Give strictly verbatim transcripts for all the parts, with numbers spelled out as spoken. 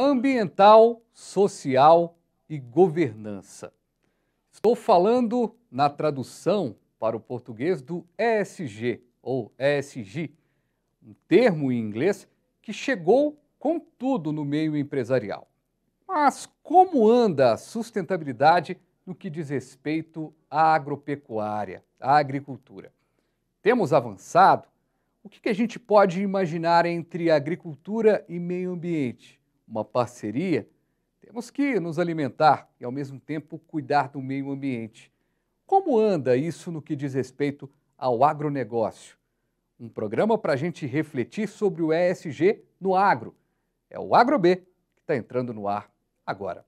ambiental, social e governança. Estou falando na tradução para o português do E S G, ou E S G, um termo em inglês que chegou com tudo no meio empresarial. Mas como anda a sustentabilidade no que diz respeito à agropecuária, à agricultura? Temos avançado? O que a gente pode imaginar entre agricultura e meio ambiente? Uma parceria? Temos que nos alimentar e, ao mesmo tempo, cuidar do meio ambiente. Como anda isso no que diz respeito ao agronegócio? Um programa para a gente refletir sobre o E S G no agro. É o AgroB que está entrando no ar agora.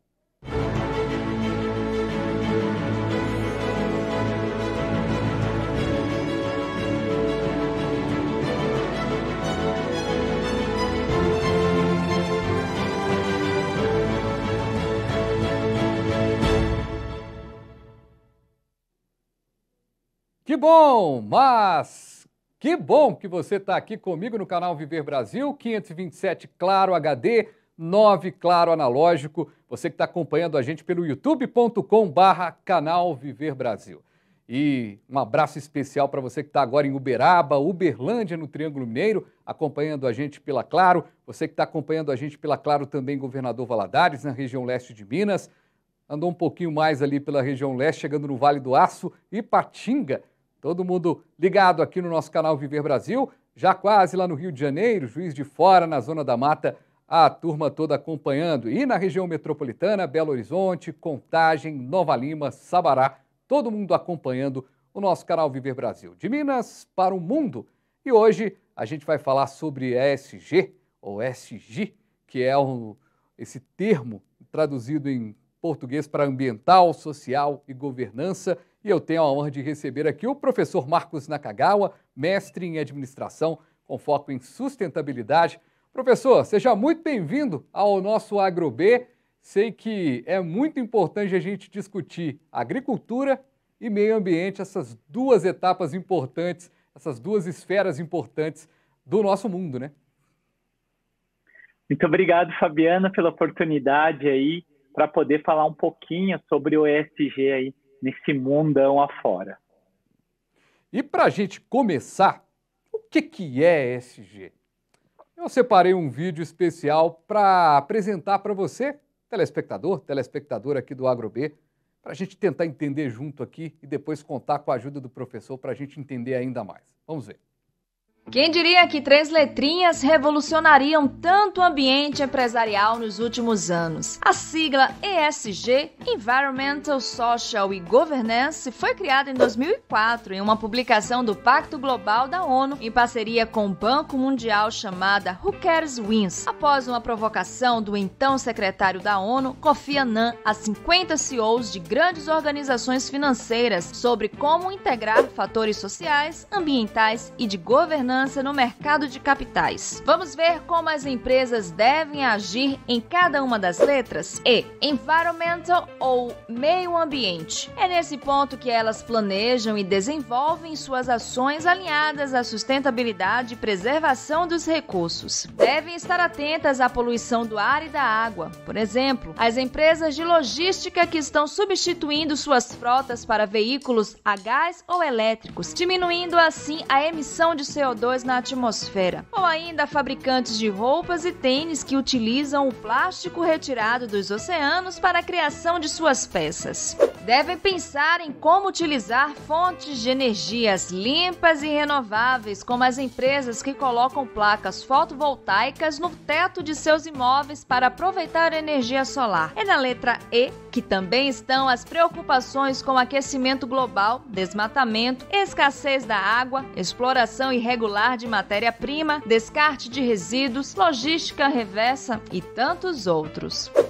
Que bom, mas que bom que você está aqui comigo no canal Viver Brasil, quinhentos e vinte e sete Claro H D, nove Claro Analógico. Você que está acompanhando a gente pelo youtube ponto com barra canal Viver Brasil. E um abraço especial para você que está agora em Uberaba, Uberlândia, no Triângulo Mineiro, acompanhando a gente pela Claro. Você que está acompanhando a gente pela Claro também, Governador Valadares, na região leste de Minas. Andou um pouquinho mais ali pela região leste, chegando no Vale do Aço, Ipatinga. Todo mundo ligado aqui no nosso canal Viver Brasil, já quase lá no Rio de Janeiro, Juiz de Fora, na Zona da Mata, a turma toda acompanhando. E na região metropolitana, Belo Horizonte, Contagem, Nova Lima, Sabará, todo mundo acompanhando o nosso canal Viver Brasil. De Minas para o mundo. E hoje a gente vai falar sobre E S G, ou E S G, que é um, esse termo traduzido em português para ambiental, social e governança. E eu tenho a honra de receber aqui o professor Marcos Nakagawa, mestre em administração, com foco em sustentabilidade. Professor, seja muito bem-vindo ao nosso AgroB. Sei que é muito importante a gente discutir agricultura e meio ambiente, essas duas etapas importantes, essas duas esferas importantes do nosso mundo, né? Muito obrigado, Fabiana, pela oportunidade aí para poder falar um pouquinho sobre o E S G aí, nesse mundão afora. E para a gente começar, o que, que é E S G? Eu separei um vídeo especial para apresentar para você, telespectador, telespectadora aqui do AgroB, para a gente tentar entender junto aqui e depois contar com a ajuda do professor para a gente entender ainda mais. Vamos ver. Quem diria que três letrinhas revolucionariam tanto o ambiente empresarial nos últimos anos? A sigla E S G, Environmental, Social e Governance, foi criada em dois mil e quatro em uma publicação do Pacto Global da ONU em parceria com o Banco Mundial chamada Who Cares Wins, após uma provocação do então secretário da ONU, Kofi Annan, a cinquenta C E Os de grandes organizações financeiras sobre como integrar fatores sociais, ambientais e de governança no mercado de capitais. Vamos ver como as empresas devem agir em cada uma das letras? E, environmental ou meio ambiente. É nesse ponto que elas planejam e desenvolvem suas ações alinhadas à sustentabilidade e preservação dos recursos. Devem estar atentas à poluição do ar e da água. Por exemplo, as empresas de logística que estão substituindo suas frotas para veículos a gás ou elétricos, diminuindo assim a emissão de C O dois na atmosfera. Ou ainda fabricantes de roupas e tênis que utilizam o plástico retirado dos oceanos para a criação de suas peças. Devem pensar em como utilizar fontes de energias limpas e renováveis, como as empresas que colocam placas fotovoltaicas no teto de seus imóveis para aproveitar a energia solar. É na letra E que também estão as preocupações com aquecimento global, desmatamento, escassez da água, exploração irregular de matéria-prima, descarte de resíduos, logística reversa e tantos outros.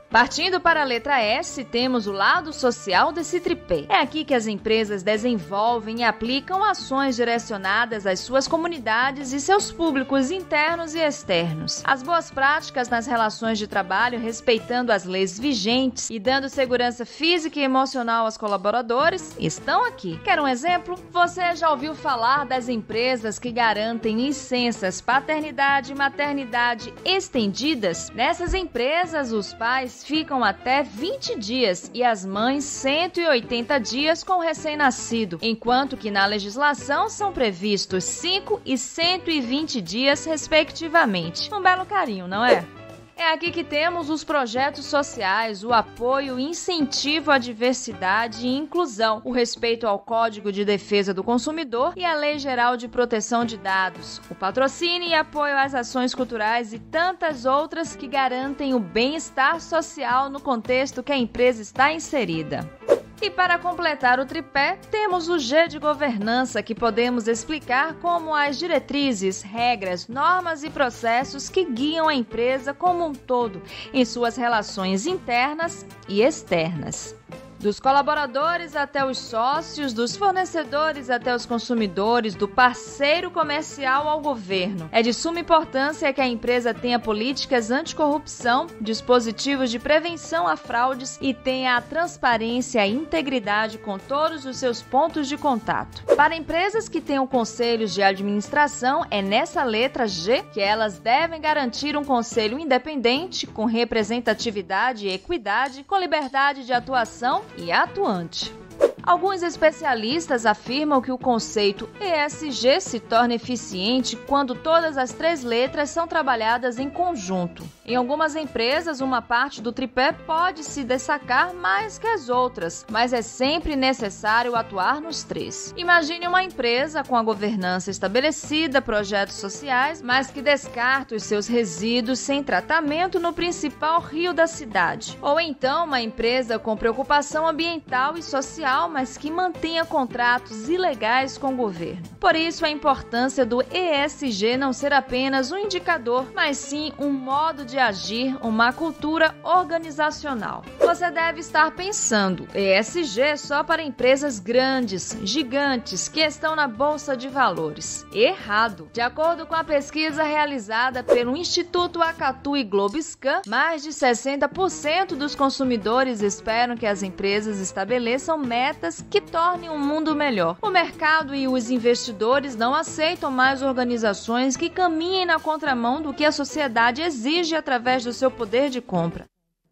Partindo para a letra S, temos o lado social desse tripé. É aqui que as empresas desenvolvem e aplicam ações direcionadas às suas comunidades e seus públicos internos e externos. As boas práticas nas relações de trabalho, respeitando as leis vigentes e dando segurança física e emocional aos colaboradores, estão aqui. Quer um exemplo? Você já ouviu falar das empresas que garantem licenças paternidade e maternidade estendidas? Nessas empresas, os pais ficam até vinte dias e as mães cento e oitenta dias com o recém-nascido, enquanto que na legislação são previstos cinco e cento e vinte dias, respectivamente. Um belo carinho, não é? É aqui que temos os projetos sociais, o apoio e incentivo à diversidade e inclusão, o respeito ao Código de Defesa do Consumidor e à Lei Geral de Proteção de Dados, o patrocínio e apoio às ações culturais e tantas outras que garantem o bem-estar social no contexto que a empresa está inserida. E para completar o tripé, temos o G de governança, que podemos explicar como as diretrizes, regras, normas e processos que guiam a empresa como um todo em suas relações internas e externas. Dos colaboradores até os sócios, dos fornecedores até os consumidores, do parceiro comercial ao governo. É de suma importância que a empresa tenha políticas anticorrupção, dispositivos de prevenção a fraudes e tenha a transparência e a integridade com todos os seus pontos de contato. Para empresas que tenham conselhos de administração, é nessa letra G que elas devem garantir um conselho independente, com representatividade e equidade, com liberdade de atuação e atuante. Alguns especialistas afirmam que o conceito E S G se torna eficiente quando todas as três letras são trabalhadas em conjunto. Em algumas empresas, uma parte do tripé pode se destacar mais que as outras, mas é sempre necessário atuar nos três. Imagine uma empresa com a governança estabelecida, projetos sociais, mas que descarta os seus resíduos sem tratamento no principal rio da cidade. Ou então uma empresa com preocupação ambiental e social, mas que mantenha contratos ilegais com o governo. Por isso, a importância do E S G não ser apenas um indicador, mas sim um modo de agir, uma cultura organizacional. Você deve estar pensando, E S G só para empresas grandes, gigantes, que estão na Bolsa de Valores. Errado! De acordo com a pesquisa realizada pelo Instituto Acatu e Globescan, mais de sessenta por cento dos consumidores esperam que as empresas estabeleçam metas que tornem um mundo melhor. O mercado e os investidores não aceitam mais organizações que caminhem na contramão do que a sociedade exige através do seu poder de compra.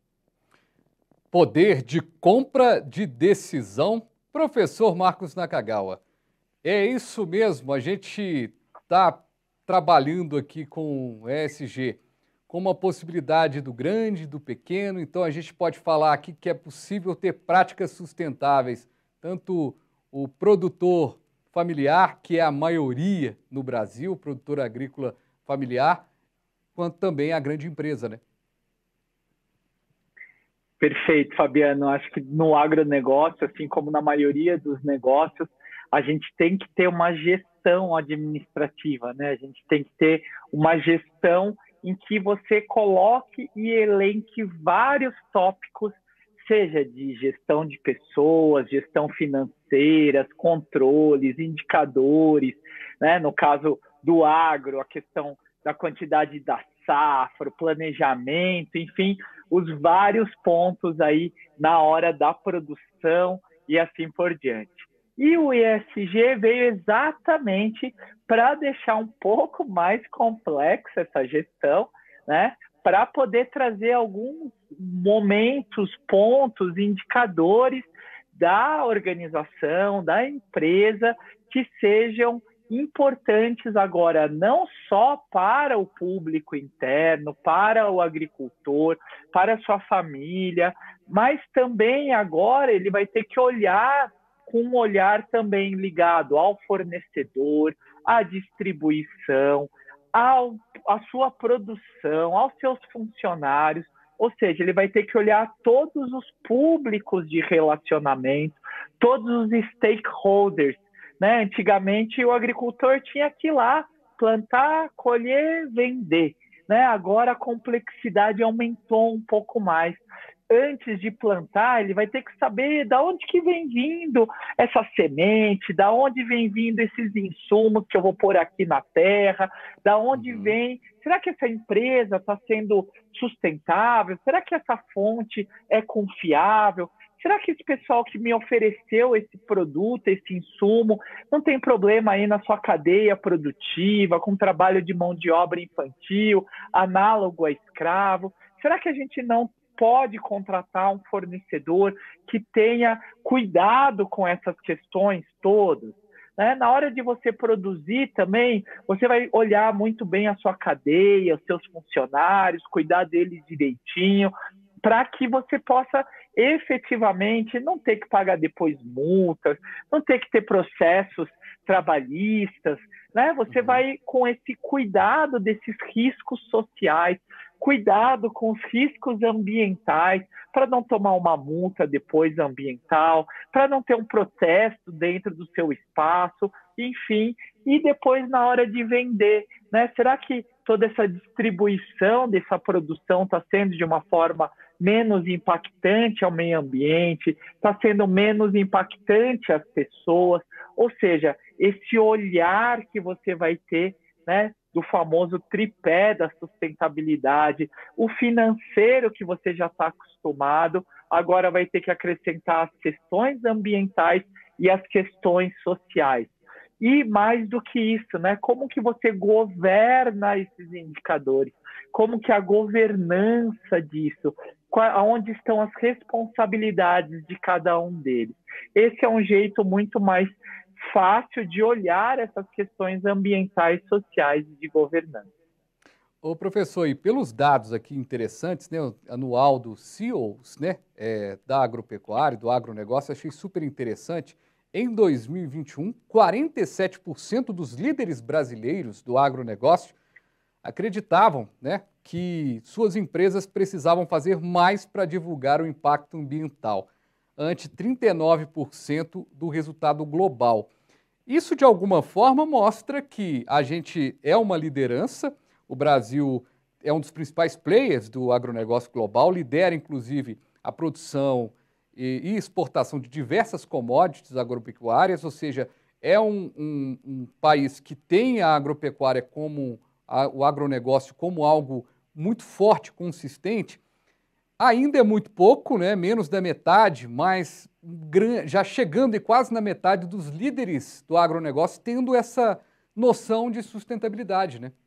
Poder de compra de decisão, professor Marcos Nakagawa. É isso mesmo, a gente está trabalhando aqui com o E S G com uma possibilidade do grande e do pequeno, então a gente pode falar aqui que é possível ter práticas sustentáveis, tanto o produtor familiar, que é a maioria no Brasil, o produtor agrícola familiar, quanto também a grande empresa, né? Perfeito, Fabiano. Acho que no agronegócio, assim como na maioria dos negócios, a gente tem que ter uma gestão administrativa, né? A gente tem que ter uma gestão em que você coloque e elenque vários tópicos, seja de gestão de pessoas, gestão financeira, controles, indicadores, né? No caso do agro, a questão da quantidade da safra, o planejamento, enfim, os vários pontos aí na hora da produção e assim por diante. E o E S G veio exatamente para deixar um pouco mais complexa essa gestão, né? Para poder trazer alguns momentos, pontos, indicadores da organização, da empresa, que sejam importantes agora, não só para o público interno, para o agricultor, para a sua família, mas também agora ele vai ter que olhar com um olhar também ligado ao fornecedor, à distribuição, ao, à sua produção, aos seus funcionários, ou seja, ele vai ter que olhar todos os públicos de relacionamento, todos os stakeholders, né? Antigamente o agricultor tinha que ir lá plantar, colher, vender, né? Agora a complexidade aumentou um pouco mais. Antes de plantar, ele vai ter que saber da onde que vem vindo essa semente, da onde vem vindo esses insumos que eu vou pôr aqui na terra, da onde Uhum. vem... Será que essa empresa está sendo sustentável? Será que essa fonte é confiável? Será que esse pessoal que me ofereceu esse produto, esse insumo, não tem problema aí na sua cadeia produtiva, com trabalho de mão de obra infantil, análogo a escravo? Será que a gente não pode contratar um fornecedor que tenha cuidado com essas questões todas? Né? Na hora de você produzir também, você vai olhar muito bem a sua cadeia, os seus funcionários, cuidar deles direitinho, para que você possa efetivamente não ter que pagar depois multas, não ter que ter processos trabalhistas, né? Você vai com esse cuidado desses riscos sociais, cuidado com os riscos ambientais, para não tomar uma multa depois ambiental, para não ter um protesto dentro do seu espaço, enfim, e depois na hora de vender, né? Será que toda essa distribuição dessa produção está sendo de uma forma menos impactante ao meio ambiente, está sendo menos impactante às pessoas? Ou seja, esse olhar que você vai ter, né, do famoso tripé da sustentabilidade, o financeiro que você já está acostumado, agora vai ter que acrescentar as questões ambientais e as questões sociais. E mais do que isso, né, como que você governa esses indicadores? Como que a governança disso? Onde estão as responsabilidades de cada um deles? Esse é um jeito muito mais fácil de olhar essas questões ambientais, sociais e de governança. Ô professor, e pelos dados aqui interessantes, né, o anual do C E Os, né, é, da agropecuária, do agronegócio, achei super interessante. Em dois mil e vinte e um, quarenta e sete por cento dos líderes brasileiros do agronegócio acreditavam, né, que suas empresas precisavam fazer mais para divulgar o impacto ambiental, ante trinta e nove por cento do resultado global. Isso, de alguma forma, mostra que a gente é uma liderança, o Brasil é um dos principais players do agronegócio global, lidera, inclusive, a produção e, e exportação de diversas commodities agropecuárias, ou seja, é um, um, um país que tem a agropecuária como, a, o agronegócio como algo muito forte, consistente. Ainda é muito pouco, né? Menos da metade, mas já chegando e quase na metade dos líderes do agronegócio tendo essa noção de sustentabilidade, né?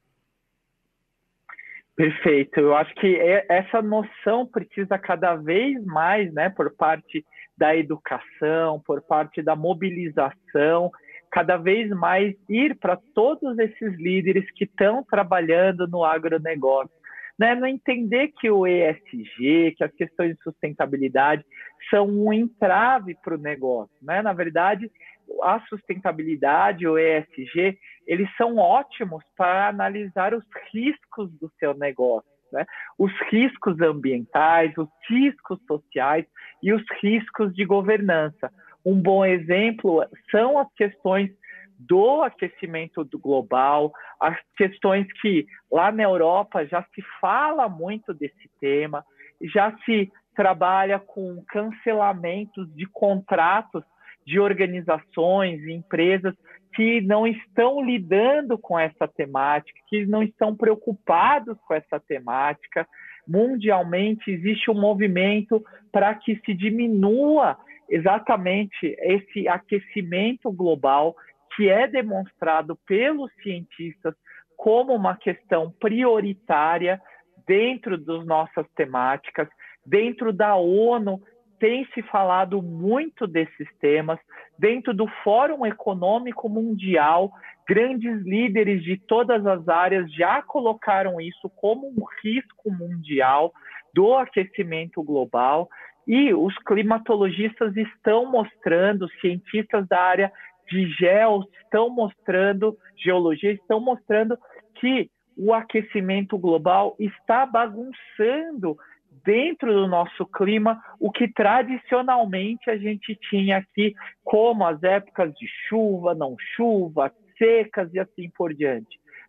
Perfeito. Eu acho que essa noção precisa cada vez mais, né, por parte da educação, por parte da mobilização, cada vez mais ir para todos esses líderes que estão trabalhando no agronegócio. Né, não entender que o E S G, que as questões de sustentabilidade são um entrave para o negócio. Né? Na verdade, a sustentabilidade, o E S G, eles são ótimos para analisar os riscos do seu negócio. Né? Os riscos ambientais, os riscos sociais e os riscos de governança. Um bom exemplo são as questões do aquecimento do global, as questões que lá na Europa já se fala muito desse tema, já se trabalha com cancelamentos de contratos de organizações e empresas que não estão lidando com essa temática, que não estão preocupados com essa temática. Mundialmente existe um movimento para que se diminua exatamente esse aquecimento global, que é demonstrado pelos cientistas como uma questão prioritária dentro das nossas temáticas. Dentro da ONU tem se falado muito desses temas. Dentro do Fórum Econômico Mundial, grandes líderes de todas as áreas já colocaram isso como um risco mundial do aquecimento global. E os climatologistas estão mostrando, cientistas da área de geo estão mostrando, geologia estão mostrando que o aquecimento global está bagunçando dentro do nosso clima o que tradicionalmente a gente tinha aqui, como as épocas de chuva, não chuva, secas e assim por diante.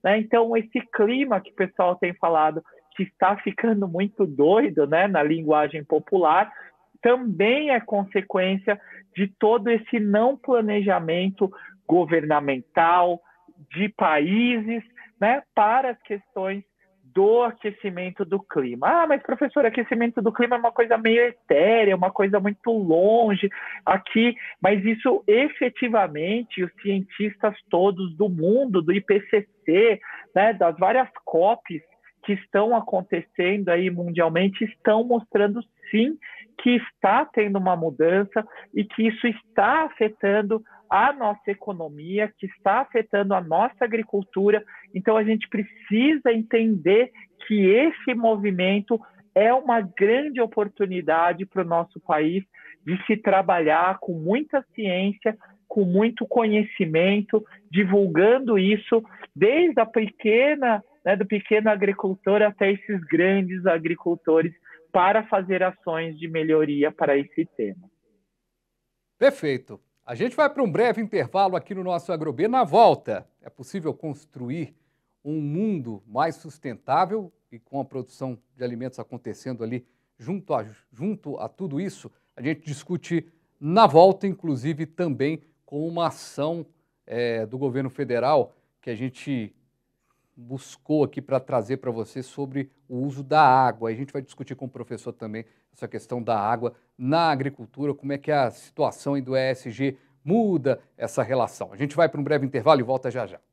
né? Então, esse clima que o pessoal tem falado que está ficando muito doido, né, na linguagem popular, também é consequência de todo esse não planejamento governamental de países, né, para as questões do aquecimento do clima. Ah, mas professor, aquecimento do clima é uma coisa meio etérea, uma coisa muito longe aqui, mas isso efetivamente os cientistas todos do mundo, do I P C C, né, das várias COPs que estão acontecendo aí mundialmente, estão mostrando sim que está tendo uma mudança e que isso está afetando a nossa economia, que está afetando a nossa agricultura. Então, a gente precisa entender que esse movimento é uma grande oportunidade para o nosso país de se trabalhar com muita ciência, com muito conhecimento, divulgando isso desde a pequena, né, do pequeno agricultor até esses grandes agricultores, para fazer ações de melhoria para esse tema. Perfeito. A gente vai para um breve intervalo aqui no nosso AgroB. Na volta, é possível construir um mundo mais sustentável e com a produção de alimentos acontecendo ali junto a, junto a tudo isso, a gente discute na volta, inclusive também com uma ação é, do governo federal que a gente buscou aqui para trazer para você sobre o uso da água. A gente vai discutir com o professor também essa questão da água na agricultura, como é que a situação aí do E S G muda essa relação. A gente vai para um breve intervalo e volta já já.